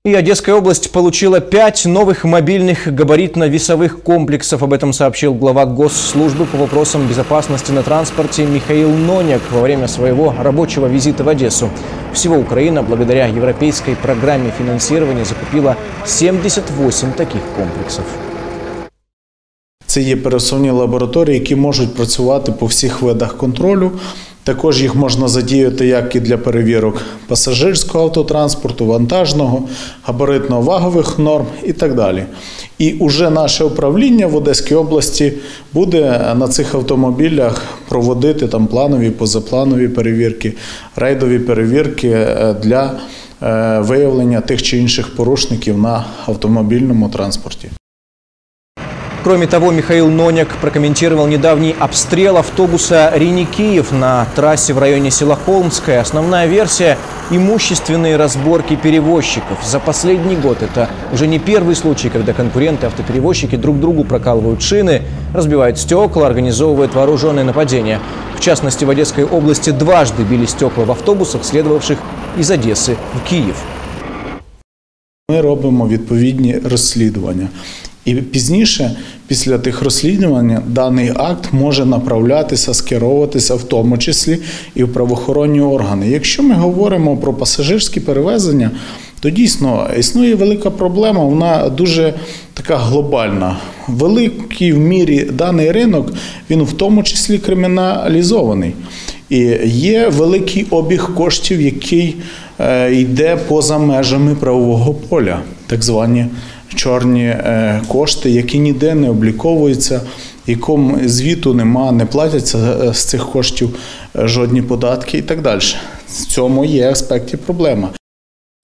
И Одесская область получила 5 новых мобильных габаритно-весовых комплексов. Об этом сообщил глава Госслужбы по вопросам безопасности на транспорте Михаил Ноняк во время своего рабочего визита в Одессу. Всего Украина, благодаря европейской программе финансирования, закупила 78 таких комплексів. Це є пересувні лабораторії, які можуть працювати по всіх видах контролю. Також їх можна задіяти як і для перевірок пасажирського автотранспорту, вантажного, габаритно-вагових норм і так далі. І вже наше управління в Одеській області буде на цих автомобілях проводити там планові, позапланові перевірки, рейдові перевірки для виявлення тих чи інших порушників на автомобільному транспорті. Кроме того, Михаил Ноняк прокомментировал недавний обстрел автобуса Рени-Киев на трассе в районе села Холмское. Основная версия – имущественные разборки перевозчиков. За последний год это уже не первый случай, когда конкуренты-автоперевозчики друг другу прокалывают шины, разбивают стекла, организовывают вооруженные нападения. В частности, в Одесской области дважды били стекла в автобусах, следовавших из Одессы в Киев. Ми робимо відповідні розслідування. І пізніше, після тих розслідувань, даний акт може направлятися, скеровуватися в тому числі і в правоохоронні органи. Якщо ми говоримо про пасажирські перевезення, то дійсно існує велика проблема, вона дуже така глобальна. Великий в мірі даний ринок, він в тому числі криміналізований. І є великий обіг коштів, який йде поза межами правового поля, так звані чорні кошти, які ніде не обліковуються, якому звіту нема, не платяться з цих коштів жодні податки і так далі. В цьому є аспекті проблема.